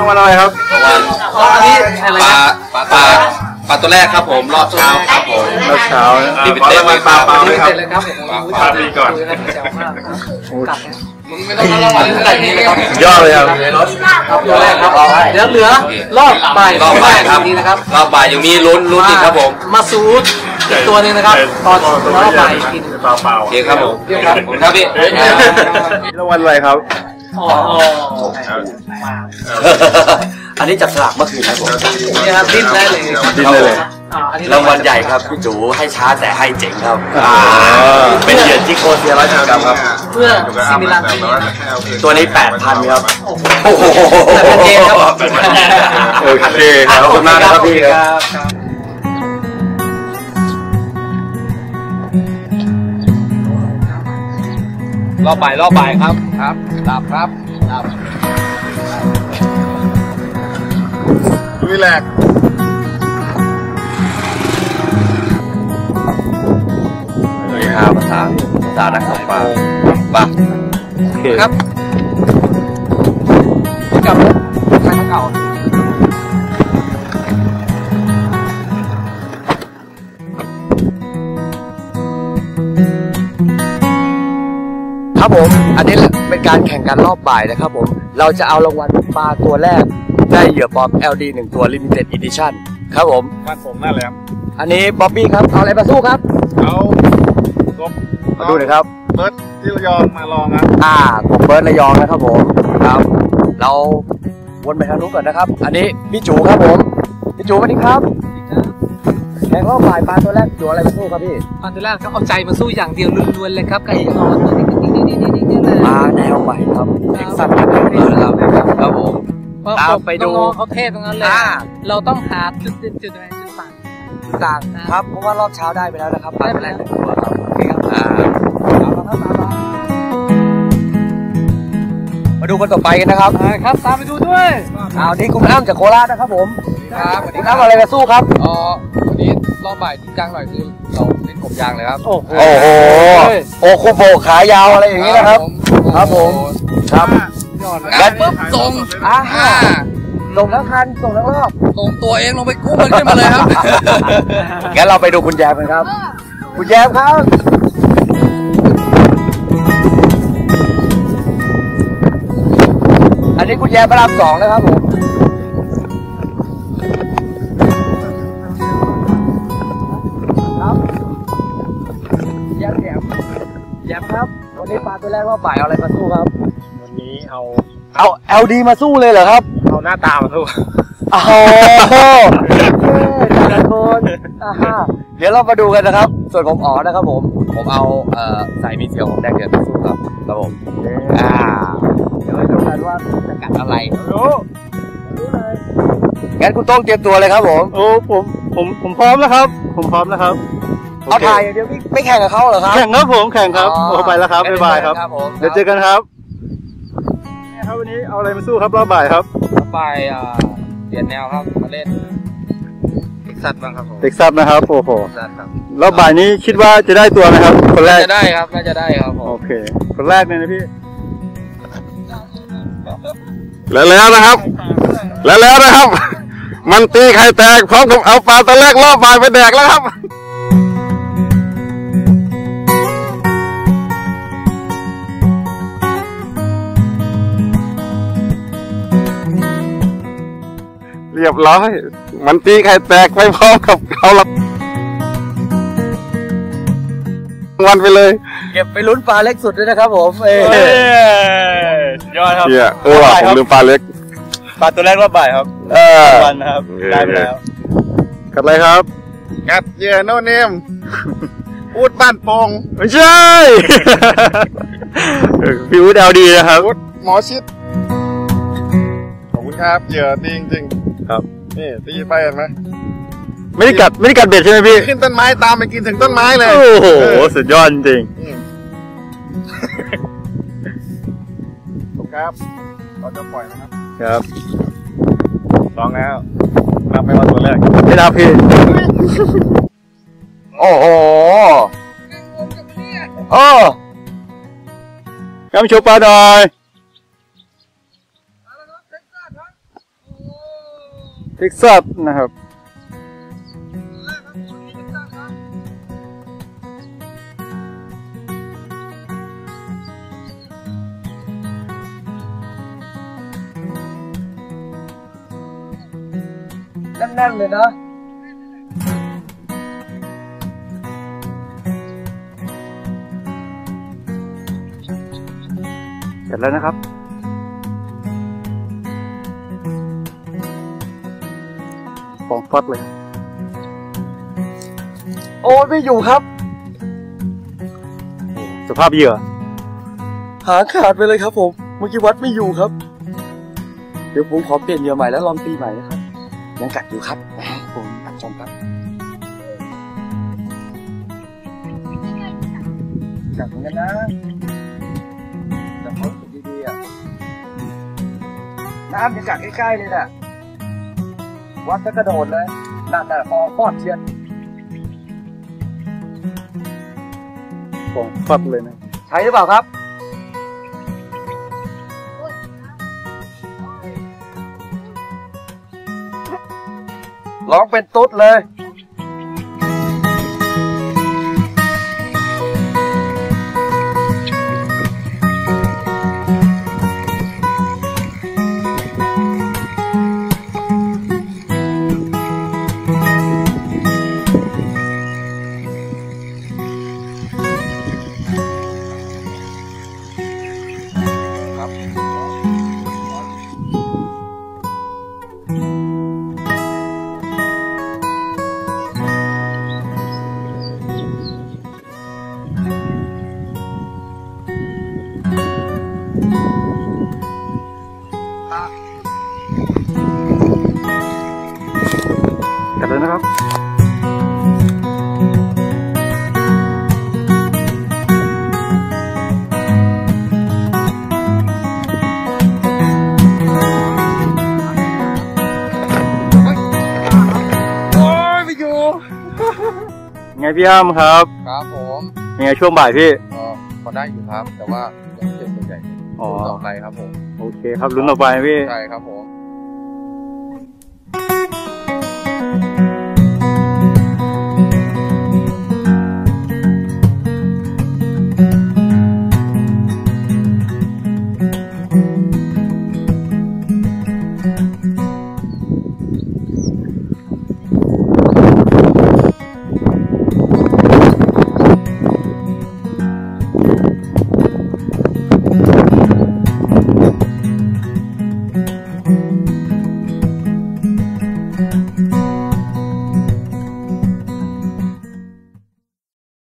รางวัลอะไรครับอันนี้ปลาตัวแรกครับผมรอบเช้าครับผมรอบเช้าดีเป็นเต็มปลาเลยครับปลาดีก่อนมึงไม่ต้องรางวัลเท่าไหร่นี่นะครับยอดเลยครับตัวแรกครับเดี๋ยวเหลือรอบบ่ายครับนี้นะครับรอบบ่ายยังมีลุ้นอีกครับผมมาซูดอีกตัวนึงนะครับตอนรอบบ่ายกินเปล่าโอเคครับผมครับพี่รางวัลอะไรครับอันนี้จับสลากเมื่อคืนครับผมนี่ครับดิ้นได้เลยรางวัลใหญ่ครับพี่จูให้ช้าแต่ให้เจ๋งครับเป็นเหรียญจิโกเซียร้อยกรัมครับเพื่อซิมิลันตัวนี้ 8,000 ครับโอ้โห8,000 เยนครับโอเคขอบคุณมากนะครับพี่ครับรอบบ่ายครับดับครับลุยแหลกภาษานักตกปลาครับกับทางเก่าครับผมอันนี้เป็นการแข่งกันรอบบ่ายนะครับผมเราจะเอารางวัลปลาตัวแรกได้เหยื่อปลอม LD 1 ตัว Limited Edition ครับผมบ้านผมนั่นแหละอันนี้บ๊อบบี้ครับเอาอะไรมาสู้ครับเอามาดูหน่อยครับเบิร์ดที่ระยองมาลองครับผมเบิร์ดระยองนะครับผมครับเราวนไปทางนู้นก่อนนะครับอันนี้พี่จูครับผมพี่จูสวัสดีครับแข่งรอบบ่ายปลาตัวแรกตัวอะไรมาสู้ครับพี่ปลาตัวแรกเขาเอาใจมาสู้อย่างเดียวล้วนๆเลยครับไก่นอนตัวนี้ปลาแนวใหม่ครับเท็กซัสครับผมตามไปดูเขาเทพตรงนั้นเลยเราต้องหาจุดอะไรจุดต่างครับเพราะว่ารอบเช้าได้ไปแล้วนะครับปลาตัวแรก1 ตัวครับโอเคครับมาดูคนต่อไปกันนะครับครับตามไปดูด้วยนี่คุณอ้ำจากโคราชนะครับผมครับคุณอ้ำอะไรมาสู้ครับวันนี้รอบบ่ายจริงจังหน่อยคือเราเล่นกบยางเลยครับโอ้โคโบขายาวอะไรอย่างนี้นะครับครับผมครับกันปุ๊บส่งส่งทั้งคันส่งทั้งรอบส่งตัวเองลงไปกู้มันขึ้นมาเลยครับงั้นเราไปดูคุณแยมกันครับคุณแยมครับอันนี้คุณแยมพระราม 2นะครับผมครับแยมครับวันนี้ปลาตัวแรกว่าบ่ายเอาอะไรมาสู้ครับวันนี้เอา LD มาสู้เลยเหรอครับเอาหน้าตามาสู้โอ้โหแต่ละคนเดี๋ยวเรามาดูกันนะครับส่วนผมนะครับผมเอาสายมีเสียวของแดงเดือดมาสู้ครับผมเดี๋ยวให้ดูกันว่าจะกัดอะไรรู้เลยงั้นคุณต้องเตรียมตัวเลยครับผมผมพร้อมแล้วครับผมพร้อมแล้วครับเอาถ่ายอย่างเดียวไม่แข่งกับเขาเหรอครับแข่งครับผมแข่งครับไปแล้วครับบ๊ายบายครับเดี๋ยวเจอกันครับวันนี้เอาอะไรมาสู้ครับรอบบ่ายครับรอบบ่ายเปลี่ยนแนวครับมาเล่นเท็กซัสบ้างครับผมเท็กซัสนะครับโอ้โหรอบบ่ายนี้คิดว่าจะได้ตัวไหมครับคนแรกจะได้ครับน่าจะได้ครับโอเคคนแรกเลยนะพี่แล้วนะครับมันตีไข่แตกพร้อมกับเอาปลาตัวแรกรอบบ่ายไปแดกแล้วครับเรียบร้อยมันตีไข่แตกไปพร้อมกับเขาละวันไปเลยเก็บไปลุ้นปลาเล็กสุดด้วยนะครับผมยอดครับว่ะผมลืมปลาเล็กปลาตัวแรกรอบบ่ายครับวันนะครับได้ไปแล้วกัดอะไรครับกัดเหยื่อโนเนมอูดบ้านปองไม่ใช่พี่อูดเอาดีนะครับหมอชิดขอบคุณครับเหยื่อดีจริงๆครับนี่ตีไปเห็นไหมไม่ได้กัดเบ็ดใช่ไหมพี่ขึ้นต้นไม้ตามไปกินถึงต้นไม้เลยโอ้โหสุดยอดจริงครับเราจะปล่อยนะครับครับลองแล้วนับไปว่าตัวแรกไม่นับพี่โอ้โหกำโชว์ปลาหน่อยเท็กซัสนะครับแน่นๆเลยนะเสร็จแล้วนะครับฟองฟัดเลยโอ้ยไม่อยู่ครับสภาพเหยื่อหางขาดไปเลยครับผมเมื่อกี้วัดไม่อยู่ครับเดี๋ยวผมขอเปลี่ยนเหยื่อใหม่แล้วลองตีใหม่นะครับยังกัดอยู่ครับผมตัดชมครับกัดเหมือนกันนะแต่ผมสุดดีๆอ่ะน้ำยังกัดใกล้ๆเลยน่ะวัดจะกระโดดเลยนั่นน่ะพอฟอดเชียนฟองฟัดเลยนะใช่หรือเปล่าครับร้องเป็นตุ๊ดเลยกันเลยนะครับโอ้ยไม่อยู่ไงพี่อ้ำครับครับผมยังไงช่วงบ่ายพี่พอได้อยู่ครับแต่ว่ายังไม่เจอตัวใหญ่ลุ้นต่อไปครับผมโอเคครับลุ้นต่อไปพี่ใช่ครับผม